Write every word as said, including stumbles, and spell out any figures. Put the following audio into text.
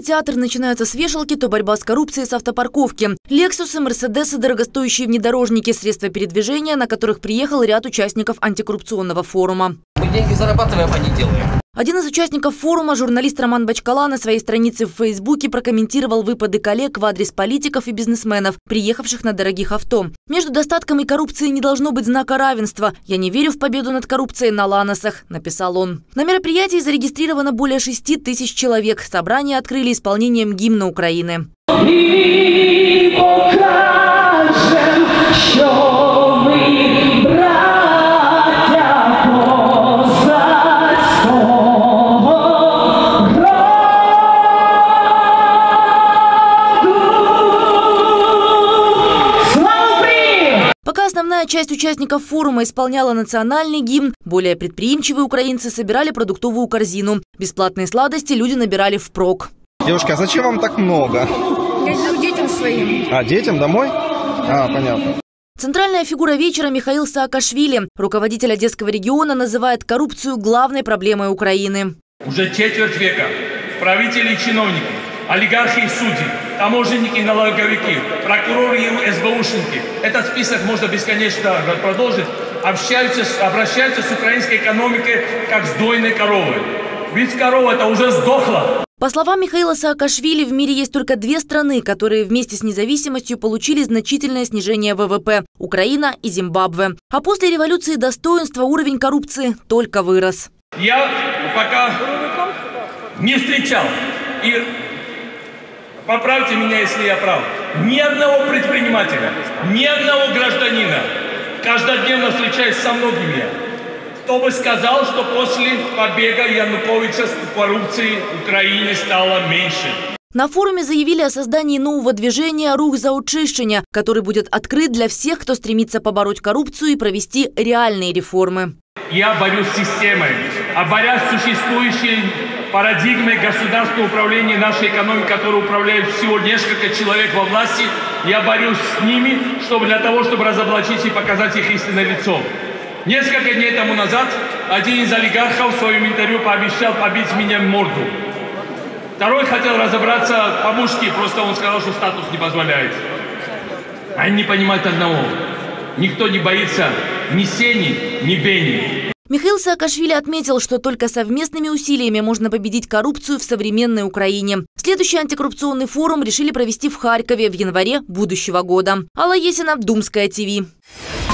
театр начинается с вешалки, то борьба с коррупцией с автопарковки. Лексусы, мерседесы, дорогостоящие внедорожники, средства передвижения, на которых приехал ряд участников антикоррупционного форума. Мы деньги зарабатываем, а не делаем. Один из участников форума, журналист Роман Бачкала, на своей странице в Фейсбуке прокомментировал выпады коллег в адрес политиков и бизнесменов, приехавших на дорогих авто. Между достатком и коррупцией не должно быть знака равенства. «Я не верю в победу над коррупцией на Ланосах», – написал он. На мероприятии зарегистрировано более шести тысяч человек. Собрание открыли исполнением гимна Украины. Пока основная часть участников форума исполняла национальный гимн, более предприимчивые украинцы собирали продуктовую корзину. Бесплатные сладости люди набирали впрок. Девушка, а зачем вам так много? Я иду детям своим. А, детям домой? А, понятно. Центральная фигура вечера Михаил Саакашвили. Руководитель Одесского региона называет коррупцию главной проблемой Украины. Уже четверть века правители и чиновники, олигархи и судьи, таможенники и налоговики, прокуроры и СБУшники, этот список можно бесконечно продолжить, общаются, обращаются с украинской экономикой как с дойной коровой. Ведь корова это уже сдохла. По словам Михаила Саакашвили, в мире есть только две страны, которые вместе с независимостью получили значительное снижение ВВП – Украина и Зимбабве. А после революции достоинства уровень коррупции только вырос. Я пока не встречал, и поправьте меня, если я прав, ни одного предпринимателя, ни одного гражданина, каждодневно встречаюсь со многими, кто бы сказал, что после побега Януковича с коррупцией в Украине стало меньше. На форуме заявили о создании нового движения «Рух за очищення», который будет открыт для всех, кто стремится побороть коррупцию и провести реальные реформы. Я борюсь с системой, а борясь с существующей парадигмой государственного управления нашей экономикой, которой управляют всего несколько человек во власти, я борюсь с ними, чтобы для того, чтобы разоблачить и показать их истинное лицо. Несколько дней тому назад один из олигархов в своем интервью пообещал побить меня в морду. Второй хотел разобраться по-мужски, просто он сказал, что статус не позволяет. Они не понимают одного. Никто не боится ни Сени, ни Бени. Михаил Саакашвили отметил, что только совместными усилиями можно победить коррупцию в современной Украине. Следующий антикоррупционный форум решили провести в Харькове в январе будущего года. Алла Есина, Думская ТВ.